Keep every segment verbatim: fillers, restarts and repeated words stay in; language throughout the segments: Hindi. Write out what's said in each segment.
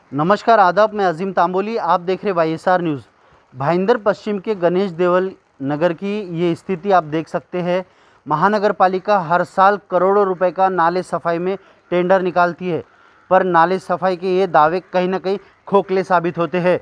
नमस्कार आदाब, मैं अजीम तांबोली, आप देख रहे Y S R News. Bhayandar पश्चिम के गणेश देवल नगर की ये स्थिति आप देख सकते हैं। महानगर पालिका हर साल करोड़ों रुपए का नाले सफाई में टेंडर निकालती है, पर नाले सफाई के ये दावे कहीं ना कहीं खोखले साबित होते हैं।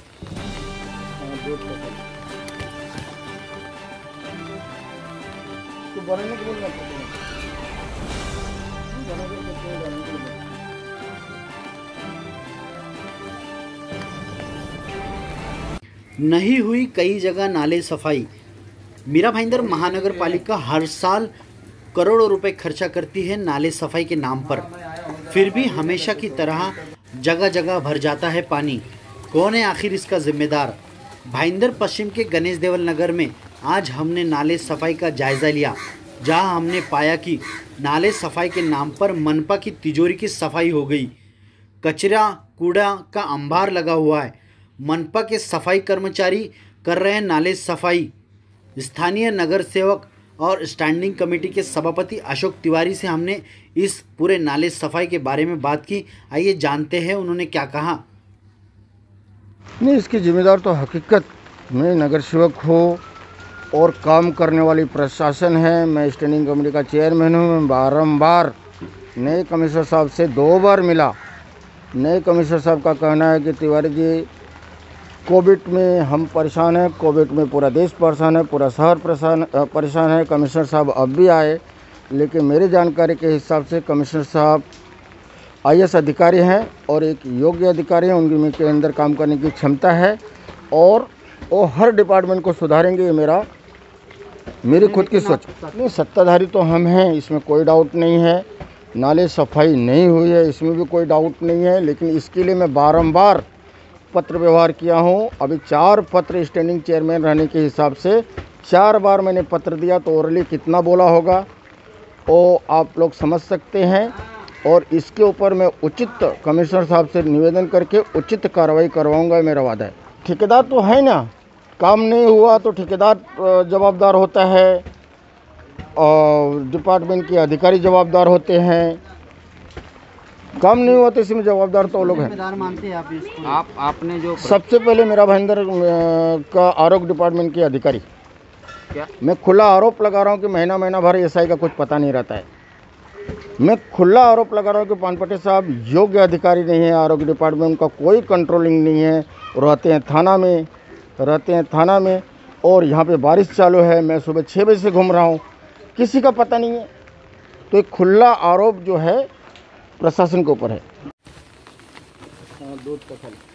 नहीं हुई कई जगह नाले सफाई। मीरा भाईंदर महानगर पालिका हर साल करोड़ों रुपए खर्चा करती है नाले सफाई के नाम पर, फिर भी हमेशा की तरह जगह जगह भर जाता है पानी। कौन है आखिर इसका जिम्मेदार? भाईंदर पश्चिम के गणेश देवल नगर में आज हमने नाले सफाई का जायज़ा लिया, जहां हमने पाया कि नाले सफाई के नाम पर मनपा की तिजोरी की सफाई हो गई। कचरा कूड़ा का अंबार लगा हुआ है। मनपा के सफाई कर्मचारी कर रहे हैं नाले सफाई। स्थानीय नगर सेवक और स्टैंडिंग कमेटी के सभापति अशोक तिवारी से हमने इस पूरे नाले सफाई के बारे में बात की। आइए जानते हैं उन्होंने क्या कहा। नहीं, इसकी जिम्मेदार तो हकीकत में नगर सेवक हो और काम करने वाली प्रशासन है। मैं स्टैंडिंग कमेटी का चेयरमैन हूँ। मैं बारंबार नए कमिश्नर साहब से दो बार मिला। नए कमिश्नर साहब का कहना है कि तिवारी जी, कोविड में हम परेशान हैं, कोविड में पूरा देश परेशान है, पूरा शहर परेशान परेशान है। कमिश्नर साहब अब भी आए, लेकिन मेरी जानकारी के हिसाब से कमिश्नर साहब आई ए एस अधिकारी हैं और एक योग्य अधिकारी हैं। उनकी के अंदर काम करने की क्षमता है और वो हर डिपार्टमेंट को सुधारेंगे। ये मेरा मेरी खुद की सोच। नहीं, सत्ताधारी तो हम हैं, इसमें कोई डाउट नहीं है। नाले सफाई नहीं हुई है, इसमें भी कोई डाउट नहीं है, लेकिन इसके लिए मैं बारंबार पत्र व्यवहार किया हूँ। अभी चार पत्र स्टैंडिंग चेयरमैन रहने के हिसाब से चार बार मैंने पत्र दिया, तो ओरली कितना बोला होगा वो आप लोग समझ सकते हैं। और इसके ऊपर मैं उचित कमिश्नर साहब से निवेदन करके उचित कार्रवाई करवाऊंगा, मेरा वादा है। ठेकेदार तो है ना, काम नहीं हुआ तो ठेकेदार जवाबदार होता है और डिपार्टमेंट के अधिकारी जवाबदार होते हैं। काम नहीं हुआ तो इसमें जवाबदार तो लोग हैं। मानते हैं आप इसको? आप आपने जो सबसे पहले मेरा भाईंदर का आरोग्य डिपार्टमेंट के अधिकारी, क्या मैं खुला आरोप लगा रहा हूँ कि महीना महीना भर एस आई का कुछ पता नहीं रहता है। मैं खुला आरोप लगा रहा हूँ कि पानपटे साहब योग्य अधिकारी नहीं है। आरोग्य डिपार्टमेंट का कोई कंट्रोलिंग नहीं है। रहते हैं थाना में रहते हैं थाना में और यहाँ पे बारिश चालू है, मैं सुबह छः बजे से घूम रहा हूँ, किसी का पता नहीं है। तो एक खुला आरोप जो है प्रशासन के ऊपर है। दूध का फल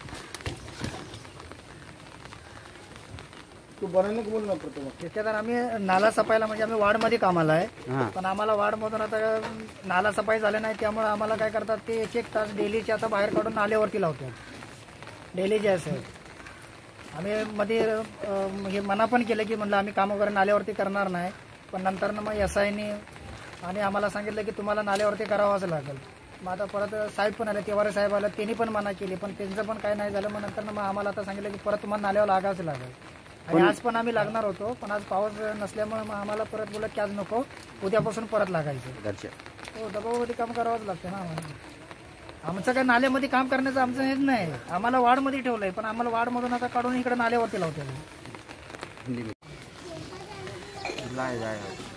तू बनाने को बोलना पडतो मग. ठेकेदार आम्ही नाला सफाईला म्हणजे आम्ही वार्डमध्ये कामाला आहे, पण आम्हाला वार्डमधून आता नाला सफाई झाले नाही, त्यामुळे आम्हाला काय करतात ते एक एक तास डेलीचे आता बाहेर काढून नाल्यावरती लावतात. डेली जे असेल आम्ही मध्ये हे मना पण केलं की म्हणलं आम्ही काम वगैरे नाल्यावरती करणार नाही, पण नंतर मग एस आयनी आणि आम्हाला सांगितलं की तुम्हाला नाल्यावरती करावंच लागेल. मग आता परत साहेब पण आले, तिवारी साहेब आले, त्यांनी पण मना केली, पण त्यांचं पण काय नाही झालं. मग नंतर मग आम्हाला आता सांगितलं की परत तुम्हाला नाल्यावर लागावंच लागेल. आणि आज पण आम्ही लागणार होतो, पण आज पाऊस नसल्यामुळे मग आम्हाला परत बोलत की आज नको, उद्यापासून परत लागायचं. हो, दबावामध्ये काम करावंच लागतं ना. आमचं काय नाल्यामध्ये काम करण्याचं आमचं हेच नाही. आम्हाला वार्डमध्ये ठेवलंय, पण आम्हाला वार्डमधून आता काढून इकडे नाल्यावरती लावते.